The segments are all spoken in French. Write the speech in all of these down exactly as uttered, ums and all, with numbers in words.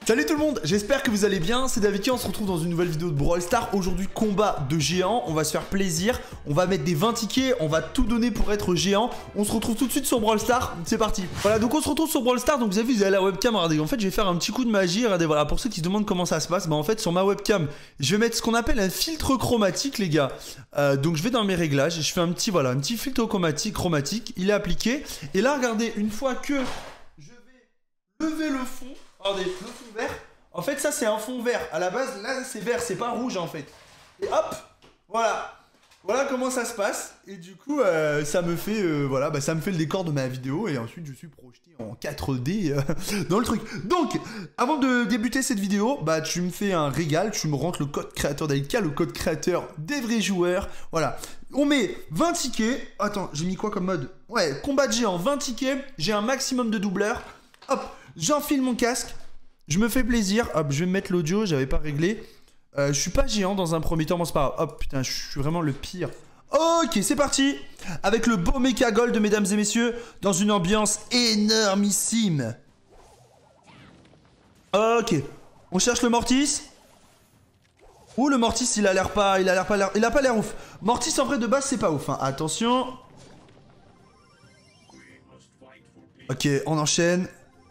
Salut tout le monde, j'espère que vous allez bien, c'est David, on se retrouve dans une nouvelle vidéo de Brawl Stars. Aujourd'hui combat de géants, on va se faire plaisir, on va mettre des vingt tickets, on va tout donner pour être géant. On se retrouve tout de suite sur Brawl Stars, c'est parti. Voilà, donc on se retrouve sur Brawl Stars, donc vous avez vu, vous avez la webcam, regardez, en fait je vais faire un petit coup de magie, regardez, voilà, pour ceux qui se demandent comment ça se passe, bah en fait sur ma webcam, je vais mettre ce qu'on appelle un filtre chromatique les gars. euh, Donc je vais dans mes réglages, et je fais un petit, voilà, un petit filtre chromatique, chromatique, il est appliqué. Et là regardez, une fois que je vais lever le fond, regardez, le fond vert. En fait, ça, c'est un fond vert. À la base, là, c'est vert, c'est pas rouge, en fait. Et hop, voilà. Voilà comment ça se passe. Et du coup, euh, ça me fait, euh, voilà, bah, ça me fait le décor de ma vidéo. Et ensuite, je suis projeté en quatre D euh, dans le truc. Donc, avant de débuter cette vidéo, bah, tu me fais un régal. Tu me rentres le code créateur d'Alika, le code créateur des vrais joueurs. Voilà. On met vingt tickets. Attends, j'ai mis quoi comme mode? Ouais, combat de géant, vingt tickets. J'ai un maximum de doubleurs. Hop, j'enfile mon casque. Je me fais plaisir. Hop, je vais me mettre l'audio, j'avais pas réglé. Euh, je suis pas géant dans un premier temps, bon c'est pas grave. Hop, putain, je suis vraiment le pire. Ok, c'est parti. Avec le beau méca gold, mesdames et messieurs, dans une ambiance énormissime. Ok, on cherche le Mortis. Ouh, le Mortis, il a l'air pas, il a l'air pas l'air, il a pas l'air ouf. Mortis en vrai de base, c'est pas ouf, hein. Attention. Ok, on enchaîne.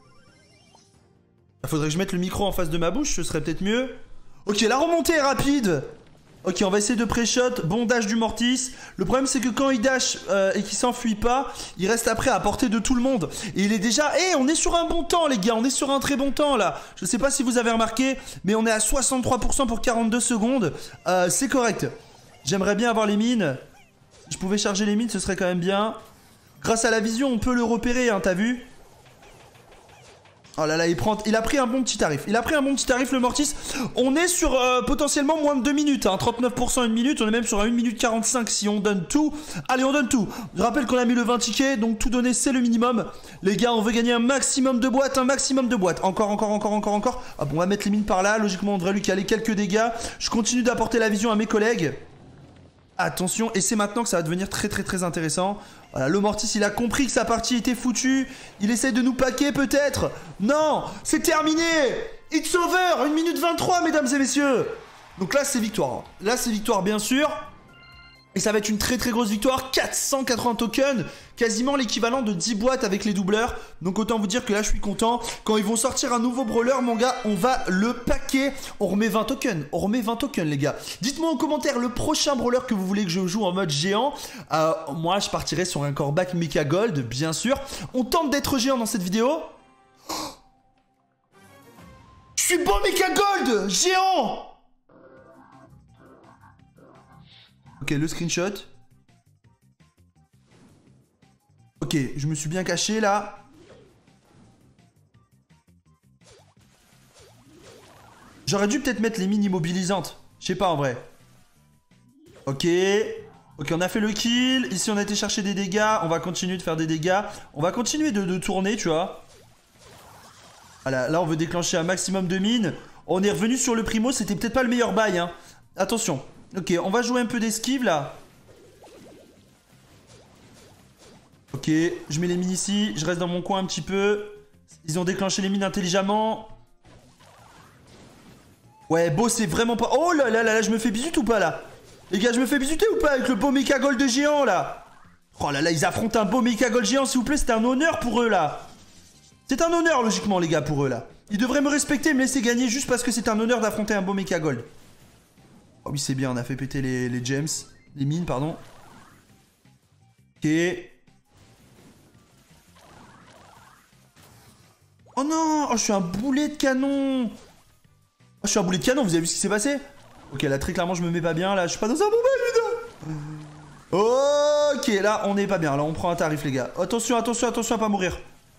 Il faudrait que je mette le micro en face de ma bouche, ce serait peut-être mieux. Ok, la remontée est rapide. Ok, on va essayer de pré-shot, bondage du Mortis. Le problème c'est que quand il dash euh, et qu'il s'enfuit pas, il reste après à portée de tout le monde. Et il est déjà... Eh, hey, on est sur un bon temps les gars, on est sur un très bon temps là. Je sais pas si vous avez remarqué, mais on est à soixante-trois pour cent pour quarante-deux secondes. Euh, c'est correct. J'aimerais bien avoir les mines. Si je pouvais charger les mines, ce serait quand même bien. Grâce à la vision, on peut le repérer, hein, t'as vu? Oh là là, il, prend... il a pris un bon petit tarif. Il a pris un bon petit tarif, le Mortis. On est sur euh, potentiellement moins de deux minutes. Hein. trente-neuf pour cent une minute. On est même sur un une minute quarante-cinq si on donne tout. Allez, on donne tout. Je rappelle qu'on a mis le vingt tickets. Donc tout donner, c'est le minimum. Les gars, on veut gagner un maximum de boîtes. Un maximum de boîtes. Encore, encore, encore, encore, encore. Hop, on va mettre les mines par là. Logiquement, on devrait lui caler quelques dégâts. Je continue d'apporter la vision à mes collègues. Attention, et c'est maintenant que ça va devenir très très très intéressant. Voilà, le Mortis, il a compris que sa partie était foutue. Il essaie de nous paquer peut-être. Non, c'est terminé. It's over, une minute vingt-trois, mesdames et messieurs. Donc là, c'est victoire. Là, c'est victoire, bien sûr. Et ça va être une très très grosse victoire. quatre cent quatre-vingts tokens. Quasiment l'équivalent de dix boîtes avec les doubleurs. Donc autant vous dire que là, je suis content. Quand ils vont sortir un nouveau brawler, mon gars, on va le paquer. On remet vingt tokens. On remet vingt tokens, les gars. Dites-moi en commentaire le prochain brawler que vous voulez que je joue en mode géant. Euh, moi, je partirai sur un coreback Mecha Gold, bien sûr. On tente d'être géant dans cette vidéo. Oh, je suis bon Mecha Gold, géant. Ok, le screenshot. Ok, je me suis bien caché là. J'aurais dû peut-être mettre les mines immobilisantes. Je sais pas en vrai. Ok. Ok, on a fait le kill. Ici, on a été chercher des dégâts. On va continuer de faire des dégâts. On va continuer de, de tourner, tu vois. Voilà, là, on veut déclencher un maximum de mines. On est revenu sur le primo. C'était peut-être pas le meilleur bail, hein. Attention. Ok, on va jouer un peu d'esquive là. Ok, je mets les mines ici. Je reste dans mon coin un petit peu. Ils ont déclenché les mines intelligemment. Ouais, beau, c'est vraiment pas... Oh là là là là, je me fais bisuter ou pas là? Les gars, je me fais bisuter ou pas avec le beau méca gold géant là? Oh là là, ils affrontent un beau méca gold géant, s'il vous plaît. C'est un honneur pour eux là. C'est un honneur logiquement les gars pour eux là. Ils devraient me respecter et me laisser gagner juste parce que c'est un honneur d'affronter un beau méca gold. Oh oui, c'est bien, on a fait péter les, les gems. Les mines, pardon. Ok. Oh non, oh, je suis un boulet de canon. Oh, je suis un boulet de canon, vous avez vu ce qui s'est passé? Ok, là, très clairement, je me mets pas bien. Là, je suis pas dans un bon bail, putain. Ok, là, on est pas bien. Là, on prend un tarif, les gars. Attention, attention, attention à pas mourir.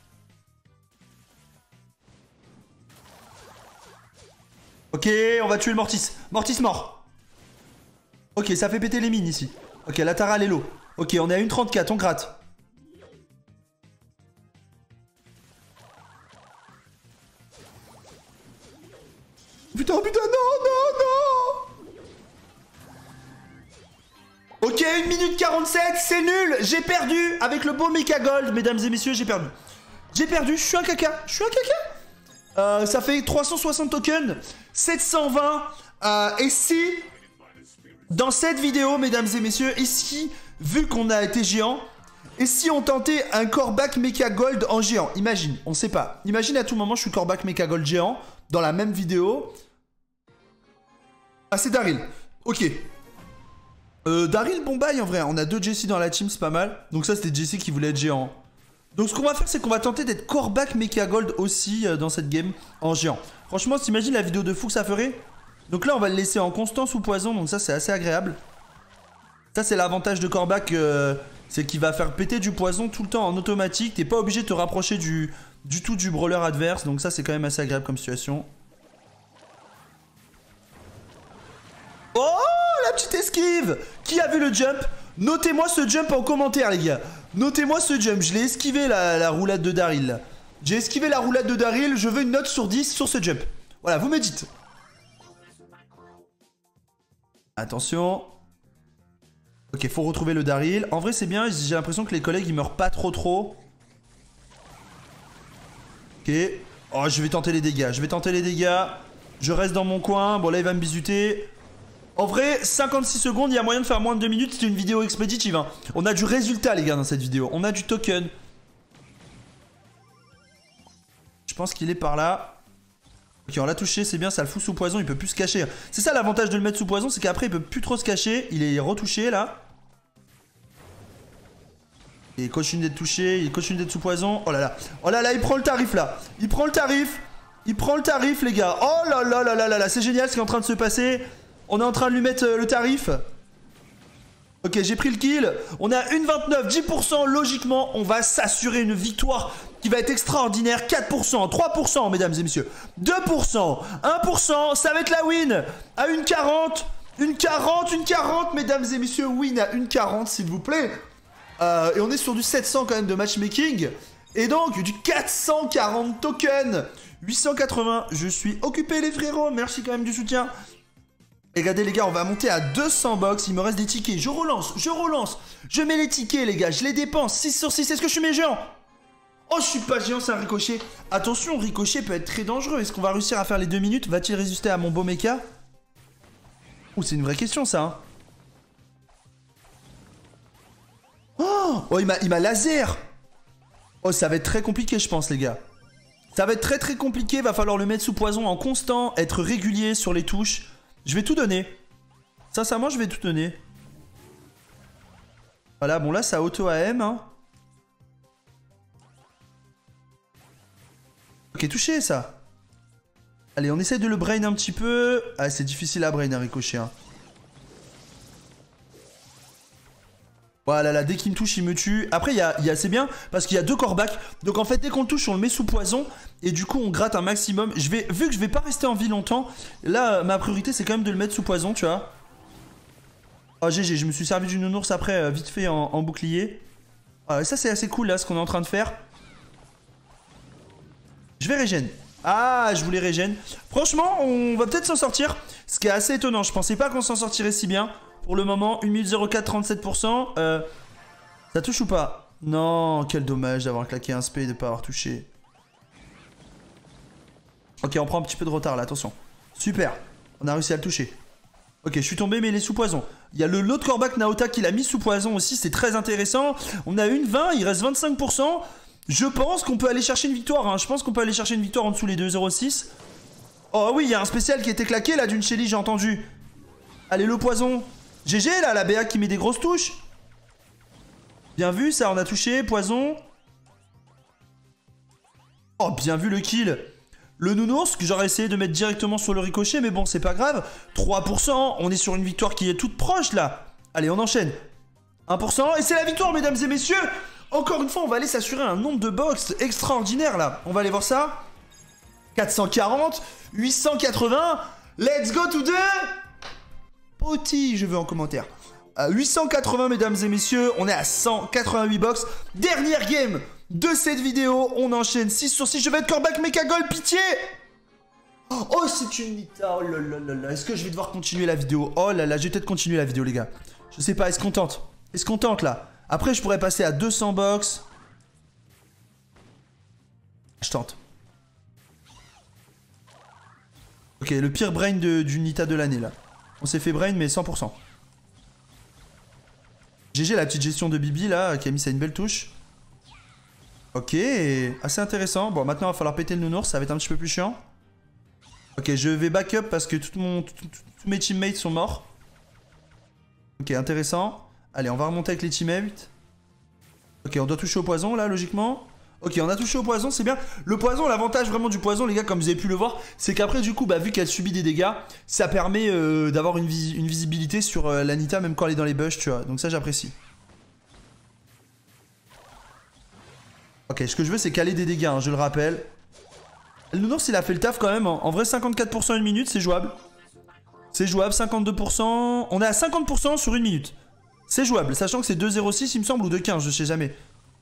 Ok, on va tuer le Mortis. Mortis mort. Ok, ça fait péter les mines ici. Ok, la Tara, elle est low. Ok, on est à une trente-quatre, on gratte. Putain, putain, non, non, non. Ok, une minute quarante-sept, c'est nul. J'ai perdu avec le beau Mecha Gold, mesdames et messieurs, j'ai perdu. J'ai perdu, je suis un caca, je suis un caca. Euh, ça fait trois cent soixante tokens, sept cent vingt. Euh, et si, dans cette vidéo, mesdames et messieurs, et si, vu qu'on a été géant, et si on tentait un Corbac Mecha Gold en géant? Imagine, on sait pas. Imagine à tout moment, je suis Corbac Mecha Gold géant, dans la même vidéo. Ah, c'est Daryl. Ok. Euh, Daryl, bon bail en vrai. On a deux Jesse dans la team, c'est pas mal. Donc ça, c'était Jesse qui voulait être géant. Donc ce qu'on va faire, c'est qu'on va tenter d'être Corbac Mecha Gold aussi euh, dans cette game en géant. Franchement, t'imagines la vidéo de fou que ça ferait? Donc là, on va le laisser en constant sous poison. Donc ça, c'est assez agréable. Ça, c'est l'avantage de Corbac. Euh, c'est qu'il va faire péter du poison tout le temps en automatique. T'es pas obligé de te rapprocher du, du tout du brawler adverse. Donc ça, c'est quand même assez agréable comme situation. Oh, la petite esquive! Qui a vu le jump? Notez-moi ce jump en commentaire, les gars. Notez-moi ce jump. Je l'ai esquivé, la, la roulade de Daryl. J'ai esquivé la roulade de Daryl. Je veux une note sur dix sur ce jump. Voilà, vous me dites. Attention. Ok, faut retrouver le Daryl. En vrai, c'est bien. J'ai l'impression que les collègues, ils meurent pas trop trop. Ok. Oh, je vais tenter les dégâts. Je vais tenter les dégâts. Je reste dans mon coin. Bon, là, il va me bisuter. En vrai, cinquante-six secondes, il y a moyen de faire moins de deux minutes. C'est une vidéo expéditive, hein. On a du résultat, les gars, dans cette vidéo. On a du token. Je pense qu'il est par là. Ok, on l'a touché, c'est bien, ça le fout sous poison, il peut plus se cacher. C'est ça l'avantage de le mettre sous poison, c'est qu'après il peut plus trop se cacher. Il est retouché là. Et il continue d'être touché, il continue d'être sous poison. Oh là là, oh là là, il prend le tarif là. Il prend le tarif. Il prend le tarif, les gars. Oh là là là là là là, c'est génial ce qui est en train de se passer. On est en train de lui mettre euh, le tarif. Ok, j'ai pris le kill. On est à une virgule vingt-neuf, dix pour cent. Logiquement, on va s'assurer une victoire qui va être extraordinaire. quatre pour cent, trois pour cent, mesdames et messieurs. deux pour cent, un pour cent. Ça va être la win. À une quarante. Une quarante, une quarante, mesdames et messieurs. Win à une quarante, s'il vous plaît. Euh, et on est sur du sept cents quand même de matchmaking. Et donc, du quatre cent quarante tokens. huit cent quatre-vingts. Je suis occupé, les frérots. Merci quand même du soutien. Et regardez les gars, on va monter à deux cents box. Il me reste des tickets. Je relance, je relance. Je mets les tickets les gars, je les dépense. six sur six, est-ce que je suis mes géants? Oh, je suis pas géant, c'est un ricochet. Attention, ricochet peut être très dangereux. Est-ce qu'on va réussir à faire les deux minutes? Va-t-il résister à mon beau mecha? Oh, c'est une vraie question ça, hein. Oh, oh il m'a il m'a laser. Oh, ça va être très compliqué, je pense, les gars. Ça va être très très compliqué. Va falloir le mettre sous poison en constant, être régulier sur les touches. Je vais tout donner. Sincèrement, je vais tout donner. Voilà, bon là, ça auto-A M. Hein. Ok, touché, ça. Allez, on essaie de le brain un petit peu. Ah, c'est difficile à brain, un ricochet. Hein. Voilà, là, dès qu'il me touche, il me tue. Après, il y a, y a, c'est bien, parce qu'il y a deux corbacs. Donc, en fait, dès qu'on le touche, on le met sous poison. Et du coup, on gratte un maximum. Je vais, vu que je vais pas rester en vie longtemps, là, ma priorité, c'est quand même de le mettre sous poison, tu vois. Oh, G G, je me suis servi du nounours après, euh, vite fait, en, en bouclier. Ah, ça, c'est assez cool, là, ce qu'on est en train de faire. Je vais régène. Ah, je voulais régène. Franchement, on va peut-être s'en sortir. Ce qui est assez étonnant. Je pensais pas qu'on s'en sortirait si bien. Pour le moment, une minute zéro quatre, trente-sept pour cent. Euh, ça touche ou pas? Non, quel dommage d'avoir claqué un spé et de ne pas avoir touché. Ok, on prend un petit peu de retard là, attention. Super, on a réussi à le toucher. Ok, je suis tombé mais il est sous poison. Il y a le l'autre corbac Naota qui l'a mis sous poison aussi, c'est très intéressant. On a une vingt, il reste vingt-cinq pour cent. Je pense qu'on peut aller chercher une victoire. Hein. Je pense qu'on peut aller chercher une victoire en dessous les deux zéro six. Oh oui, il y a un spécial qui a été claqué là d'une Shelly, j'ai entendu. Allez, le poison. G G là, la B A qui met des grosses touches. Bien vu, ça, on a touché, poison. Oh, bien vu le kill. Le nounours, que j'aurais essayé de mettre directement sur le ricochet, mais bon, c'est pas grave. trois pour cent, on est sur une victoire qui est toute proche là. Allez, on enchaîne. un pour cent, et c'est la victoire, mesdames et messieurs. Encore une fois, on va aller s'assurer un nombre de box extraordinaire là. On va aller voir ça. quatre cent quarante, huit cent quatre-vingts. Let's go to the... Poti, je veux en commentaire. À huit cent quatre-vingts, mesdames et messieurs, on est à cent quatre-vingt-huit box. Dernière game de cette vidéo. On enchaîne six sur six. Je vais être Corbac Mecha Gold, pitié. Oh, c'est une Nita. Oh là là là là. Est-ce que je vais devoir continuer la vidéo? Oh là là, je vais peut-être continuer la vidéo, les gars. Je sais pas, est-ce qu'on tente? Est-ce qu'on tente là? Après, je pourrais passer à deux cents box. Je tente. Ok, le pire brain de, du Nita de l'année, là. On s'est fait brain, mais cent pour cent. G G, la petite gestion de Bibi, là, qui a mis ça une belle touche. Ok, assez intéressant. Bon, maintenant, il va falloir péter le nounours, ça va être un petit peu plus chiant. Ok, je vais back up parce que tout mon, tout, tout, tous mes teammates sont morts. Ok, intéressant. Allez, on va remonter avec les teammates. Ok, on doit toucher au poison, là, logiquement. Ok, on a touché au poison, c'est bien. Le poison, l'avantage vraiment du poison, les gars, comme vous avez pu le voir, c'est qu'après, du coup, bah, vu qu'elle subit des dégâts, ça permet euh, d'avoir une, vis une visibilité sur euh, la Nita, même quand elle est dans les bush, tu vois. Donc ça, j'apprécie. Ok, ce que je veux, c'est caler des dégâts, hein, je le rappelle. Le nounours, il a fait le taf quand même. En, en vrai, cinquante-quatre pour cent une minute, c'est jouable. C'est jouable, cinquante-deux pour cent... On est à cinquante pour cent sur une minute. C'est jouable, sachant que c'est deux zéro six, il me semble, ou deux quinze, je sais jamais.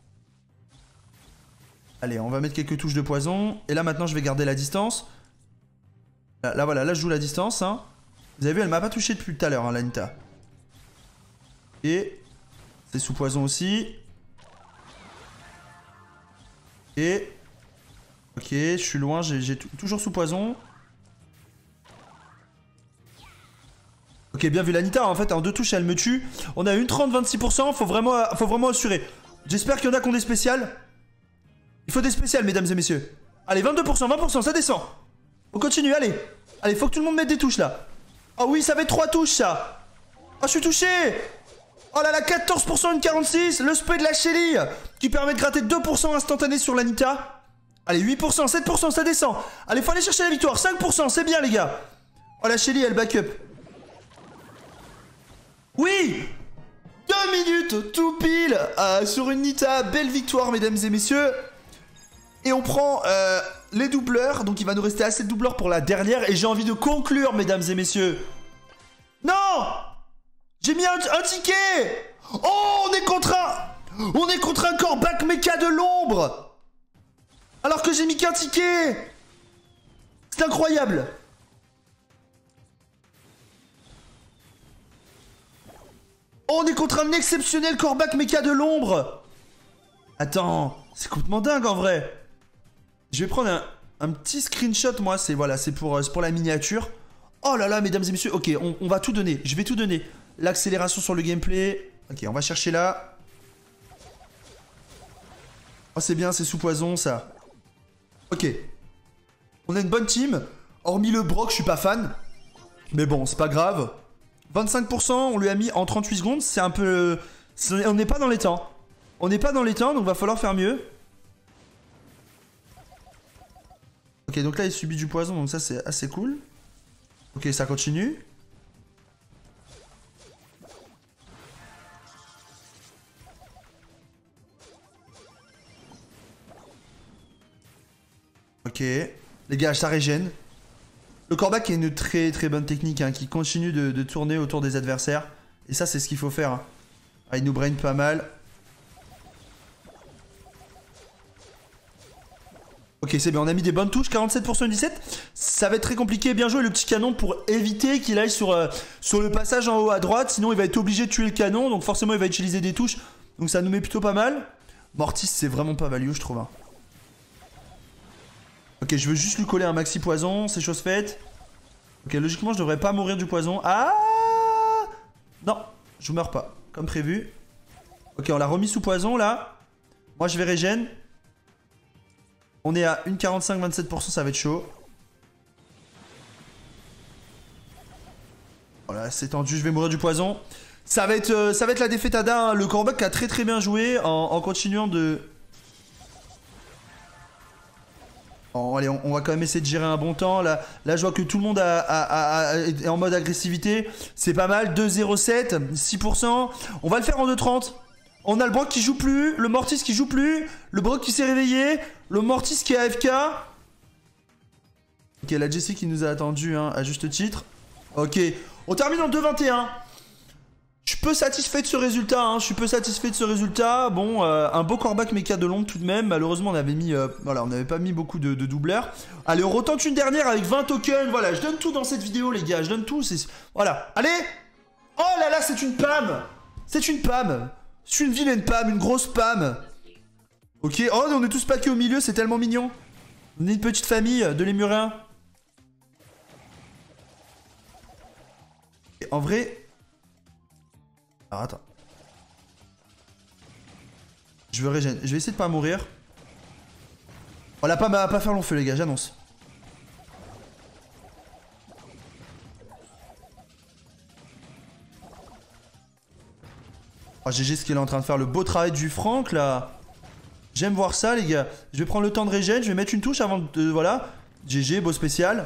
Allez, on va mettre quelques touches de poison. Et là, maintenant, je vais garder la distance. Là, là voilà, là, je joue la distance. Hein. Vous avez vu, elle m'a pas touché depuis tout à l'heure, hein, la Nita. Et c'est sous poison aussi. Et... Ok, je suis loin, j'ai toujours sous poison. Ok, bien vu, la Nita, en fait, en deux touches, elle me tue. On a une trente vingt-six pour cent, faut vraiment, faut vraiment assurer. J'espère qu'il y en a qui ont des spéciales. Il faut des spéciales, mesdames et messieurs. Allez, vingt-deux pour cent, vingt pour cent, ça descend. On continue, allez. Allez, faut que tout le monde mette des touches, là. Oh oui, ça fait trois touches, ça. Oh, je suis touché. Oh là là, quatorze pour cent, une quarante-six. Le spray de la Shelly, qui permet de gratter deux pour cent instantané sur la Nita. Allez, huit pour cent, sept pour cent, ça descend. Allez, faut aller chercher la victoire. cinq pour cent, c'est bien, les gars. Oh, la Shelly, elle back up. Oui, deux minutes, tout pile, euh, sur une Nita. Belle victoire, mesdames et messieurs. Et on prend euh, les doubleurs. Donc, il va nous rester assez de doubleurs pour la dernière. Et j'ai envie de conclure, mesdames et messieurs. Non, j'ai mis un, un ticket. Oh, on est contre un... On est contre un corback méca de l'ombre. Alors que j'ai mis qu'un ticket. C'est incroyable. Oh, on est contre un exceptionnel corback méca de l'ombre. Attends, c'est complètement dingue en vrai. Je vais prendre un, un petit screenshot, moi, c'est voilà, c'est pour, euh, pour la miniature. Oh là là, mesdames et messieurs, ok, on, on va tout donner, je vais tout donner. L'accélération sur le gameplay. Ok, on va chercher là. Oh, c'est bien, c'est sous poison, ça. Ok. On a une bonne team. Hormis le Brock, je suis pas fan. Mais bon, c'est pas grave. vingt-cinq pour cent, on lui a mis en trente-huit secondes. C'est un peu... On n'est pas dans les temps. On n'est pas dans les temps, donc va falloir faire mieux. Ok, donc là, il subit du poison, donc ça, c'est assez cool. Ok, ça continue. Ok. Les gars, ça régène. Le corback est une très très bonne technique hein, qui continue de, de tourner autour des adversaires. Et ça, c'est ce qu'il faut faire. Hein. Ah, il nous brain pas mal. Ok, c'est bien, on a mis des bonnes touches, quarante-sept pour cent dix-sept. Ça va être très compliqué. Bien joué le petit canon pour éviter qu'il aille sur, euh, sur le passage en haut à droite. Sinon, il va être obligé de tuer le canon. Donc forcément, il va utiliser des touches. Donc ça nous met plutôt pas mal. Mortis, c'est vraiment pas value, je trouve. Hein. Ok, je veux juste lui coller un maxi poison, c'est chose faite. Ok, logiquement, je devrais pas mourir du poison. Ah non, je meurs pas, comme prévu. Ok, on l'a remis sous poison, là. Moi, je vais régène. On est à une quarante-cinq, vingt-sept pour cent, ça va être chaud. Voilà, c'est tendu, je vais mourir du poison. Ça va être, euh, ça va être la défaite à Ada. Hein. Le corback a très très bien joué en, en continuant de... Bon, allez, on, on va quand même essayer de gérer un bon temps. Là, là je vois que tout le monde a, a, a, a, est en mode agressivité. C'est pas mal. deux zéro sept, six pour cent. On va le faire en deux trente. On a le Brock qui joue plus. Le Mortis qui joue plus. Le Brock qui s'est réveillé. Le Mortis qui est A F K. Ok, la Jessie qui nous a attendu hein, à juste titre. Ok, on termine en deux vingt et un. Je suis peu satisfait de ce résultat, hein. Je suis peu satisfait de ce résultat. Bon, euh, un beau corback méca de l'ombre tout de même. Malheureusement, on avait mis, euh, voilà, on n'avait pas mis beaucoup de, de doubleurs. Allez, on retente une dernière avec vingt tokens. Voilà, je donne tout dans cette vidéo, les gars. Je donne tout. Voilà, allez. Oh là là, c'est une P A M. C'est une P A M. C'est une vilaine P A M, une grosse P A M. Ok, oh, on est tous packés au milieu, c'est tellement mignon. On est une petite famille de lémuriens. en vrai... Alors, attends. Je veux régénérer. Je vais essayer de pas mourir. On l'a pas, va pas faire long feu, les gars, j'annonce. Oh, G G ce qu'il est en train de faire, le beau travail du Franck là. J'aime voir ça les gars. Je vais prendre le temps de régène, je vais mettre une touche avant de... Euh, voilà. G G, beau spécial.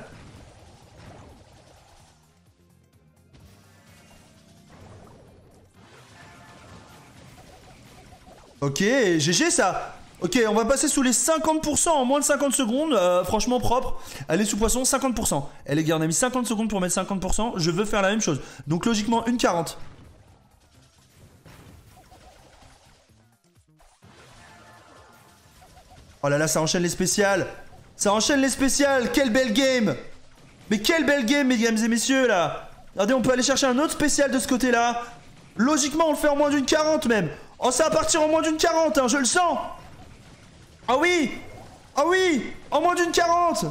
Ok, G G ça. Ok, on va passer sous les cinquante pour cent en moins de cinquante secondes. Euh, franchement propre. Allez sous poisson, cinquante pour cent. Eh les gars, on a mis cinquante secondes pour mettre cinquante pour cent. Je veux faire la même chose. Donc logiquement, une quarante. Oh là là, ça enchaîne les spéciales. Ça enchaîne les spéciales. Quelle belle game. Mais quelle belle game, mesdames et messieurs, là. Regardez, on peut aller chercher un autre spécial de ce côté-là. Logiquement, on le fait en moins d'une quarante, même. Oh, ça va partir en moins d'une quarante, hein, je le sens. Ah oui. Ah oui. En moins d'une quarante.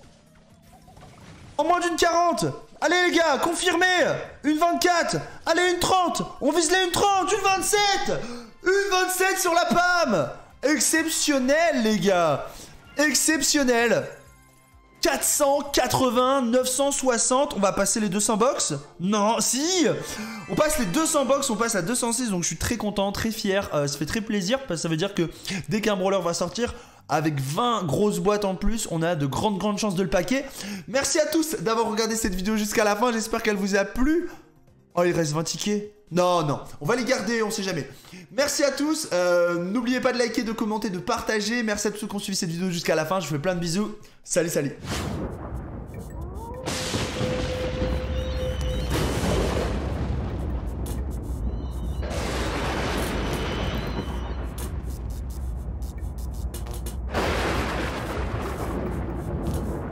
En moins d'une quarante. Allez, les gars, confirmez. Une vingt-quatre. Allez, une trente. On vise les une trente. Une vingt-sept. Une vingt-sept sur la P A M. Exceptionnel les gars. Exceptionnel. Quatre cent quatre-vingts, neuf cent soixante. On va passer les deux cents box. Non, si. On passe les deux cents box, on passe à deux cent six. Donc je suis très content, très fier. euh, Ça fait très plaisir parce que ça veut dire que dès qu'un brawler va sortir, avec vingt grosses boîtes en plus, on a de grandes grandes chances de le paquer. Merci à tous d'avoir regardé cette vidéo jusqu'à la fin. J'espère qu'elle vous a plu. Oh, il reste vingt tickets. Non, non, on va les garder, on sait jamais. Merci à tous, euh, n'oubliez pas de liker, de commenter, de partager. Merci à tous ceux qui ont suivi cette vidéo jusqu'à la fin, je vous fais plein de bisous. Salut, salut.